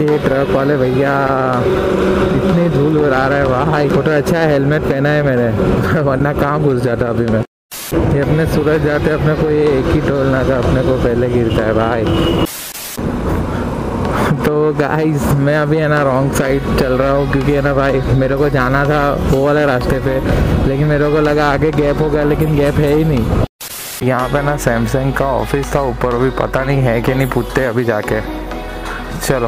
ये ट्रक वाले भैया इतनी धूल उड़ा रहा है भाई। फोटो अच्छा है, हेलमेट पहना है मैंने वरना कहाँ घुस जाता अभी मैं। ये अपने सूरज जाते अपने को ये एक ही टोलना था, अपने को पहले गिरता है भाई। तो गाइस मैं अभी है ना रॉन्ग साइड चल रहा हूँ, क्योंकि है ना भाई मेरे को जाना था वो वाले रास्ते पे, लेकिन मेरे को लगा आगे गैप होगा, लेकिन गैप है ही नहीं। यहाँ पे ना सैमसंग का ऑफिस था ऊपर, अभी पता नहीं है कि नहीं, पूछते अभी जाके। चलो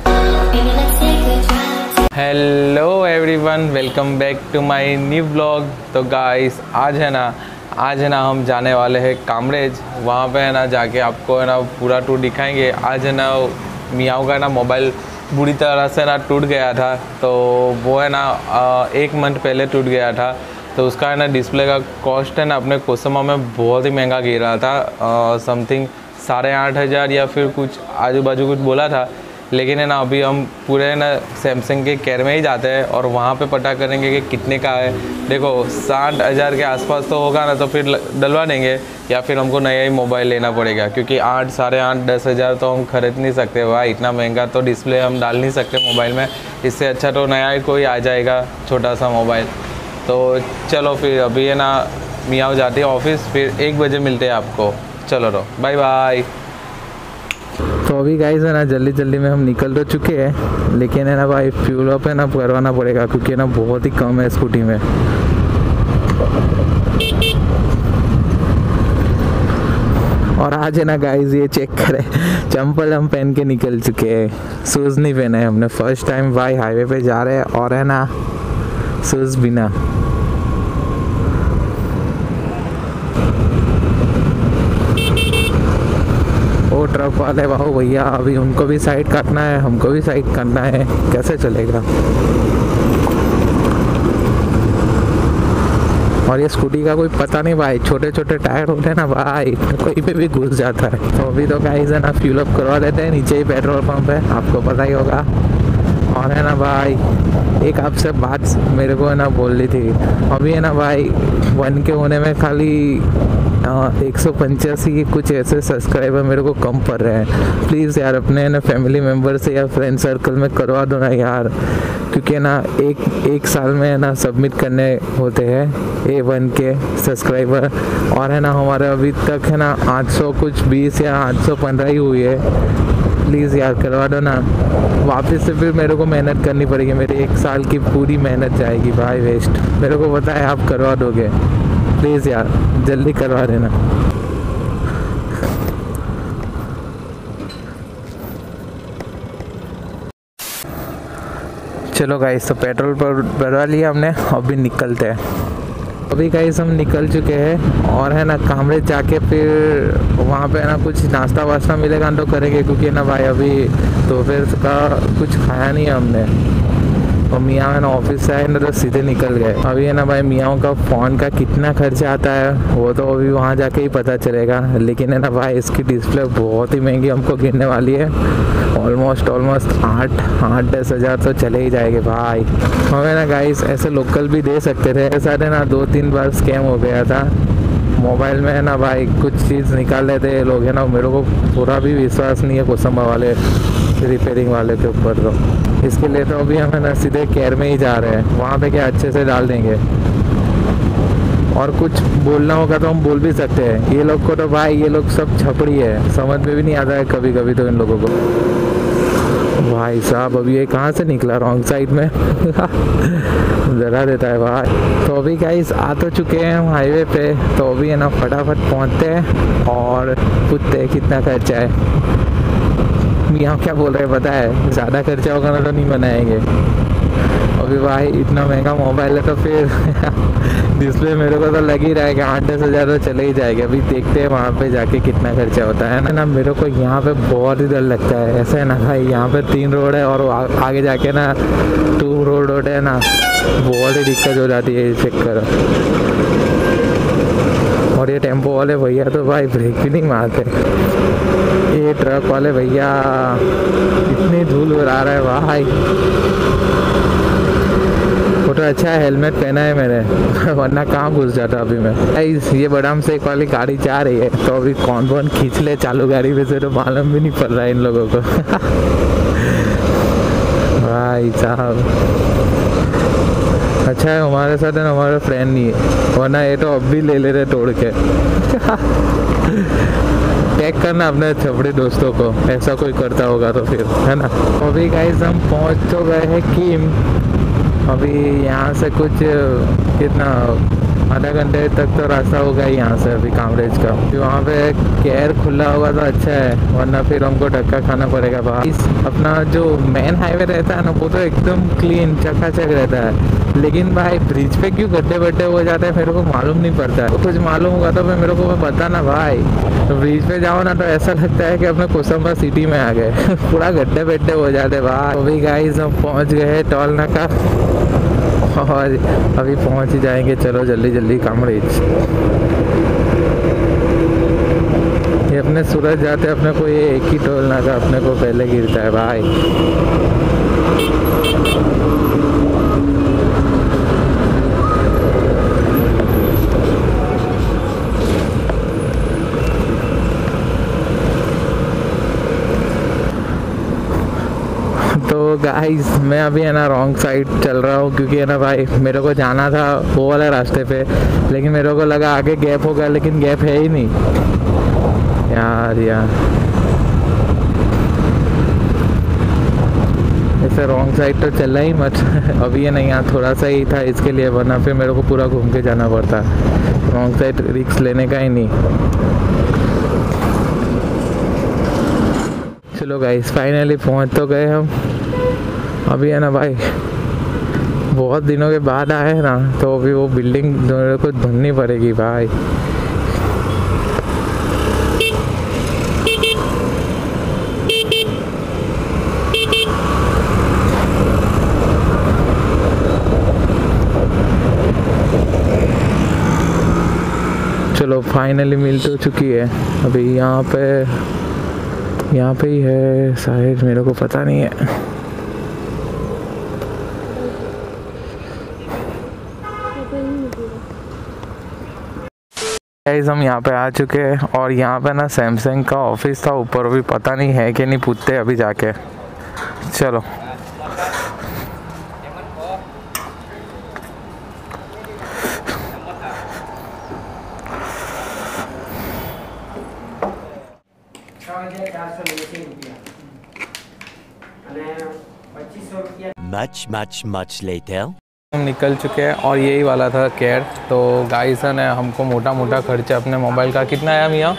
hello everyone, welcome back to my new blog. तो गाइस आज है ना हम जाने वाले हैं कामरेज। वहाँ पे है ना जाके आपको है ना पूरा टूर दिखाएंगे। आज है ना मियाओ का ना मोबाइल बुरी तरह से ना टूट गया था, तो वो है ना 1 मंथ पहले टूट गया था। तो उसका है ना डिस्प्ले का कॉस्ट है ना अपने कोसमा में बहुत ही महंगा गिरा था, समथिंग 8,500 या फिर कुछ आजू बाजू कुछ बोला था। लेकिन है ना अभी हम पूरे है ना सैमसंग के केयर में ही जाते हैं और वहाँ पे पता करेंगे कि कितने का है। देखो 60,000 के आसपास तो होगा ना, तो फिर डलवा देंगे या फिर हमको नया ही मोबाइल लेना पड़ेगा, क्योंकि 8, 8.5, 10,000 तो हम खरीद नहीं सकते भाई। इतना महंगा तो डिस्प्ले हम डाल नहीं सकते मोबाइल में। इससे अच्छा तो नया ही कोई आ जाएगा छोटा सा मोबाइल। तो चलो फिर अभी है ना मियाओ जाते हैं ऑफिस, फिर 1 बजे मिलते हैं आपको। चलो रो बाय बाय। तो अभी गाइस है ना जल्दी में हम निकल तो चुके हैं, लेकिन है ना भाई फ्यूल अप है ना करवाना पड़ेगा, क्योंकि ना बहुत ही कम है स्कूटी में। और आज है ना गाइस ये चेक करें, चंपल हम पहन के निकल चुके हैं, शूज़ नहीं पहने हैं हमने। फर्स्ट टाइम भाई हाईवे पे जा रहे हैं और है ना शूज़ बिना। वो ट्रक वाले वाहो भैया, अभी उनको भी साइड काटना है, हमको भी साइड करना है, कैसे चलेगा। और ये स्कूटी का कोई पता नहीं भाई, छोटे छोटे टायर होते हैं ना भाई, कोई पे भी घुस जाता है। तो अभी तो गाइस है ना फ्यूल अप करवा देते हैं, नीचे ही पेट्रोल पंप है, आपको पता ही होगा। और है ना भाई एक आपसे बात मेरे को है ना बोलनी थी। अभी है ना भाई 1 के होने में खाली 185 कुछ ऐसे सब्सक्राइबर मेरे को कम पड़ रहे हैं। प्लीज़ यार अपने ना फैमिली मेम्बर से या फ्रेंड सर्कल में करवा दो ना यार, क्योंकि ना एक साल में है ना सबमिट करने होते हैं A1 के सब्सक्राइबर। और है ना हमारे अभी तक है ना 800 कुछ 20 या 815 ही हुई है। प्लीज़ यार करवा दो ना, वापस से फिर मेरे को मेहनत करनी पड़ेगी, मेरी 1 साल की पूरी मेहनत जाएगी भाई वेस्ट। मेरे को पता है आप करवा दोगे, प्लीज़ यार जल्दी करवा देना। चलो गाइस तो पेट्रोल पर भरवा लिया हमने, अभी निकलते हैं। अभी गाइस हम निकल चुके हैं और है ना कामरेज जाके फिर वहाँ पे है ना कुछ नाश्ता वास्ता मिलेगा तो करेंगे, क्योंकि ना भाई अभी दोपहर का कुछ खाया नहीं है हमने। और मियाँ है ना ऑफिस से आए ना तो सीधे निकल गए। अभी है ना भाई मियाँ का फ़ोन का कितना खर्चा आता है वो तो अभी वहाँ जाके ही पता चलेगा, लेकिन है ना भाई इसकी डिस्प्ले बहुत ही महंगी हमको गिरने वाली है। ऑलमोस्ट 8-10 हज़ार तो चले ही जाएंगे भाई। हमें ना गाइस ऐसे लोकल भी दे सकते थे, ऐसा है ना 2-3 बार स्कैम हो गया था मोबाइल में है ना भाई, कुछ चीज़ निकाल लेते हैं लोग है ना। मेरे को पूरा भी विश्वास नहीं है कोसंबा वाले रिपेयरिंग वाले के ऊपर, तो इसके लिए तो अभी हम है ना सीधे केयर में ही जा रहे हैं, वहाँ पे क्या अच्छे से डाल देंगे। और कुछ बोलना होगा तो हम बोल भी सकते हैं। ये लोग को तो भाई ये लोग सब छपड़ी है, समझ में भी नहीं आता है कभी कभी तो इन लोगों को। भाई साहब अभी ये कहाँ से निकला रॉन्ग साइड में डरा देता है भाई। तो अभी गाइस आ तो चुके हैं हम हाईवे पे, तो अभी है ना फटाफट पहुँचते हैं और पूछते हैं कितना खर्चा है। यहाँ क्या बोल रहे हैं पता है, ज़्यादा खर्चा होगा ना तो नहीं बनाएंगे। अभी भाई इतना महंगा मोबाइल है तो फिर डिस्प्ले मेरे को तो लग ही रहा है कि 8-10 हज़ार तो चले ही जाएगा। अभी देखते हैं वहाँ पे जाके कितना खर्चा होता है ना। मेरे को यहाँ पे बहुत ही डर लगता है, ऐसा है ना भाई यहाँ पे 3 रोड है और आगे जाके ना 2 रोड है ना, बहुत ही दिक्कत हो जाती है। चेक करो, और ये टेम्पो वाले भैया तो भाई ब्रेक भी नहीं मारते। ये ट्रक वाले भैया इतनी धूल उड़ा रहा है भाई। फोटो अच्छा है, हेलमेट पहना है मैंने वरना कहाँ घुस जाता अभी मैं। ये बदाम शेक वाली गाड़ी जा रही है, तो अभी कौन कौन खींच ले चालू गाड़ी में से तो मालूम भी नहीं पड़ रहा है इन लोगों को साहब। अच्छा है हमारे साथ है ना हमारा फ्रेंड नहीं है, वरना ये तो अब भी ले ले रहे तोड़ के। टैग करना अपने छपड़े दोस्तों को, ऐसा कोई करता होगा तो फिर, है ना। अभी गाइस हम पहुंच तो गए हैं कीम। अभी यहाँ से कुछ कितना आधा घंटे तक तो रास्ता होगा यहाँ से अभी कामरेज का। वहाँ पे कैर खुला होगा तो अच्छा है, वरना फिर हमको धक्का खाना पड़ेगा बाहर। अपना जो मेन हाईवे रहता है ना वो तो एकदम क्लीन चकाचक रहता है, लेकिन भाई ब्रिज पे क्यों गड्ढे वड्ढे हो जाते हैं मेरे को मालूम नहीं पड़ता है। कुछ मालूम होगा तो मेरे को बताना भाई। तो ब्रिज पे जाओ ना तो ऐसा लगता है कि अपने कोसंबा सिटी में आ गए। पूरा गड्ढे वड्ढे हो जाते भाई। अभी गाइस हम पहुँच गए टोल नाका और अभी पहुंच ही जाएंगे। चलो जल्दी जल्दी कामरेज। ये अपने सूरत जाते अपने को ये एक ही टोल नाका अपने को पहले गिरता है भाई। तो गाइस मैं अभी है ना रॉन्ग साइड चल रहा हूँ, क्योंकि है ना भाई मेरे को जाना था वो वाले रास्ते पे, लेकिन मेरे को लगा आगे गैप होगा, लेकिन गैप है ही नहीं यार। ऐसे रॉन्ग साइड तो चलना ही मत। अभी ये नहीं यहाँ थोड़ा सा ही था इसके लिए, वरना फिर मेरे को पूरा घूम के जाना पड़ता। रॉन्ग साइड रिस्क लेने का ही नहीं। चलो गाइस फाइनली पहुँच तो गए हम। अभी है ना भाई बहुत दिनों के बाद आए हैं ना, तो अभी वो बिल्डिंग मेरे को ढूंढनी पड़ेगी भाई। चलो फाइनली मिल तो चुकी है। अभी यहाँ पे ही है शायद, मेरे को पता नहीं है। गाइस हम यहाँ पे आ चुके हैं और यहाँ पे ना सैमसंग का ऑफिस था ऊपर, अभी पता नहीं है कि नहीं, पूछते अभी जाके। चलो much later. हम निकल चुके हैं और यही वाला था कैर। तो गाइस ने हमको मोटा मोटा खर्चा अपने मोबाइल का कितना आया मियाँ?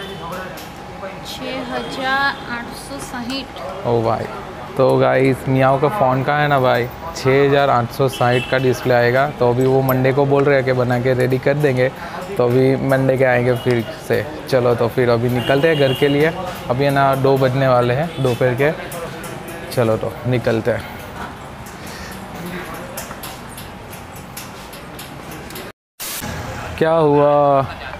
6860। ओ भाई, तो गाइस मियाँ का फ़ोन का है ना भाई 6860 का डिस्प्ले आएगा। तो अभी वो मंडे को बोल रहे हैं कि बना के रेडी कर देंगे, तो अभी मंडे के आएंगे फिर से। चलो तो फिर अभी निकलते हैं घर के लिए। अभी है ना 2 बजने वाले हैं दोपहर के। चलो तो निकलते हैं। क्या हुआ?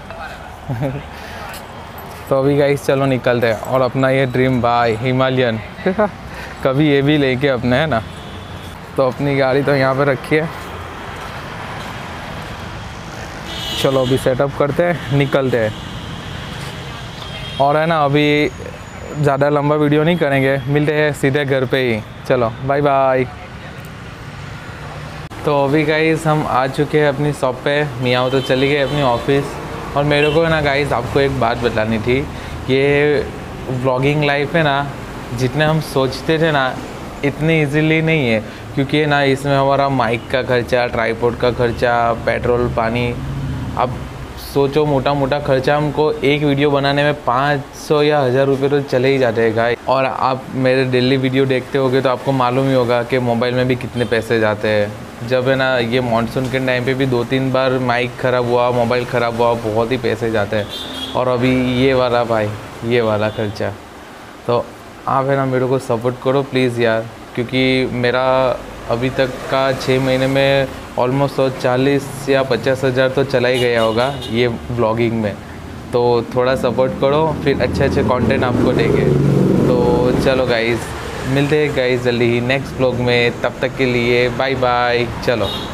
तो अभी गाइस चलो निकलते हैं और अपना ये ड्रीम बाइक हिमालयन कभी ये भी लेके अपने, है ना। तो अपनी गाड़ी तो यहाँ पे रखी है। चलो अभी सेटअप करते हैं, निकलते हैं। और है ना अभी ज़्यादा लंबा वीडियो नहीं करेंगे, मिलते हैं सीधे घर पे ही। चलो बाय बाय। तो अभी गाइस हम आ चुके हैं अपनी शॉप पे। मियाँ तो चली गई अपनी ऑफिस, और मेरे को ना गाइस आपको एक बात बतानी थी। ये व्लॉगिंग लाइफ है ना, जितने हम सोचते थे ना इतनी इजीली नहीं है, क्योंकि ना इसमें हमारा माइक का खर्चा, ट्राइपॉड का खर्चा, पेट्रोल पानी। अब सोचो मोटा मोटा खर्चा हमको एक वीडियो बनाने में 500 या 1000 रुपये तो चले ही जाते हैं गाइस। और आप मेरे डेली वीडियो देखते होगे तो आपको मालूम ही होगा कि मोबाइल में भी कितने पैसे जाते हैं। जब है ना ये मानसून के टाइम पे भी 2-3 बार माइक ख़राब हुआ, मोबाइल ख़राब हुआ, बहुत ही पैसे जाते हैं। और अभी ये वाला भाई, ये वाला खर्चा। तो आप है ना मेरे को सपोर्ट करो प्लीज़ यार, क्योंकि मेरा अभी तक का 6 महीने में ऑलमोस्ट 40 या 50 हज़ार तो चला ही गया होगा ये ब्लॉगिंग में। तो थोड़ा सपोर्ट करो, फिर अच्छे अच्छे कंटेंट आपको देंगे। तो चलो गाइस मिलते हैं गाइस जल्दी ही नेक्स्ट ब्लॉग में। तब तक के लिए बाय बाय। चलो।